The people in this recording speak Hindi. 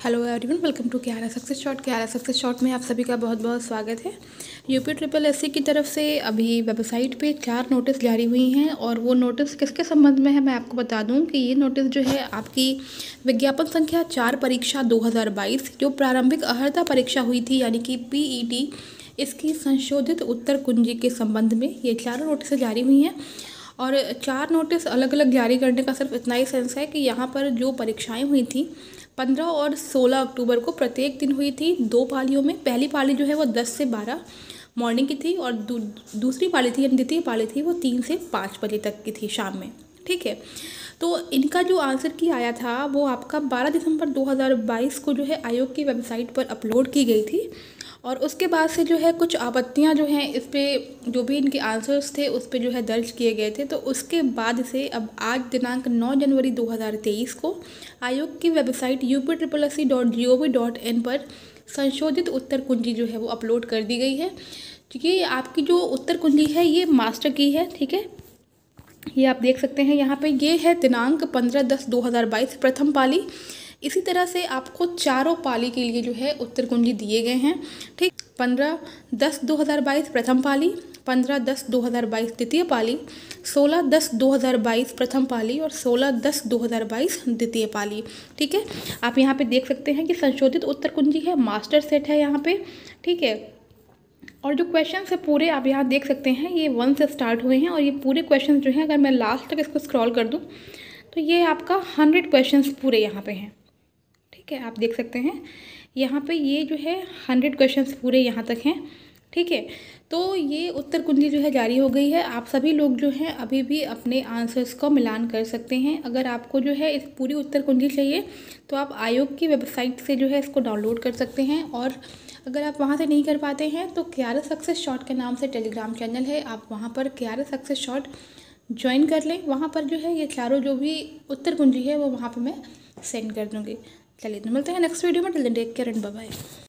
हेलो एवरीवन, वेलकम टू क्यारा सक्सेस शॉट। क्यारा सक्सेस शॉट में आप सभी का बहुत बहुत स्वागत है। यूपी ट्रिपल एससी की तरफ से अभी वेबसाइट पे 4 नोटिस जारी हुई हैं और वो नोटिस किसके संबंध में है मैं आपको बता दूं कि ये नोटिस जो है आपकी विज्ञापन संख्या 4 परीक्षा 2022 जो प्रारंभिक अर्हता परीक्षा हुई थी यानी कि पीईटी, इसकी संशोधित उत्तर कुंजी के संबंध में ये 4 नोटिस जारी हुई हैं। और 4 नोटिस अलग अलग जारी करने का सिर्फ इतना ही सेंस है कि यहाँ पर जो परीक्षाएं हुई थी 15 और 16 अक्टूबर को प्रत्येक दिन हुई थी 2 पालियों में। पहली पाली जो है वो 10 से 12 मॉर्निंग की थी और दूसरी पाली थी यानी द्वितीय पाली थी वो 3 से 5 बजे तक की थी शाम में। ठीक है, तो इनका जो आंसर की आया था वो आपका 12 दिसंबर 2022 को जो है आयोग की वेबसाइट पर अपलोड की गई थी। और उसके बाद से जो है कुछ आपत्तियां जो हैं इस पर जो भी इनके आंसर्स थे उस पर जो है दर्ज किए गए थे। तो उसके बाद से अब आज दिनांक 9 जनवरी 2023 को आयोग की वेबसाइट upsc.gov.in पर संशोधित उत्तर कुंजी जो है वो अपलोड कर दी गई है। क्योंकि आपकी जो उत्तर कुंजी है ये मास्टर की है। ठीक है, ये आप देख सकते हैं यहाँ पे ये है दिनांक 15/10/2022 प्रथम पाली। इसी तरह से आपको चारों पाली के लिए जो है उत्तर कुंजी दिए गए हैं। ठीक, 15/10/2022 प्रथम पाली, 15/10/2022 द्वितीय पाली, 16/10/2022 प्रथम पाली और 16/10/2022 द्वितीय पाली। ठीक है, आप यहाँ पे देख सकते हैं कि संशोधित उत्तर कुंजी है, मास्टर सेट है यहाँ पे। ठीक है, और जो क्वेश्चन है पूरे आप यहाँ देख सकते हैं ये 1 से स्टार्ट हुए हैं और ये पूरे क्वेश्चन जो हैं अगर मैं लास्ट तक इसको स्क्रॉल कर दूँ तो ये आपका 100 क्वेश्चन पूरे यहाँ पे हैं। ठीक है, आप देख सकते हैं यहाँ पे ये जो है 100 क्वेश्चन पूरे यहाँ तक हैं। ठीक है, तो ये उत्तर कुंजी जो है जारी हो गई है। आप सभी लोग जो हैं अभी भी अपने आंसर्स को मिलान कर सकते हैं। अगर आपको जो है इस पूरी उत्तर कुंजी चाहिए तो आप आयोग की वेबसाइट से जो है इसको डाउनलोड कर सकते हैं। और अगर आप वहाँ से नहीं कर पाते हैं तो क्यारा सक्सेस शॉट के नाम से टेलीग्राम चैनल है, आप वहाँ पर क्यारा सक्सेस शॉट ज्वाइन कर लें। वहाँ पर जो है ये चारों जो भी उत्तर कुंजी है वो वहाँ पर मैं सेंड कर दूँगी। चलिए तो मिलते हैं नेक्स्ट वीडियो में। Till then take care and bye bye.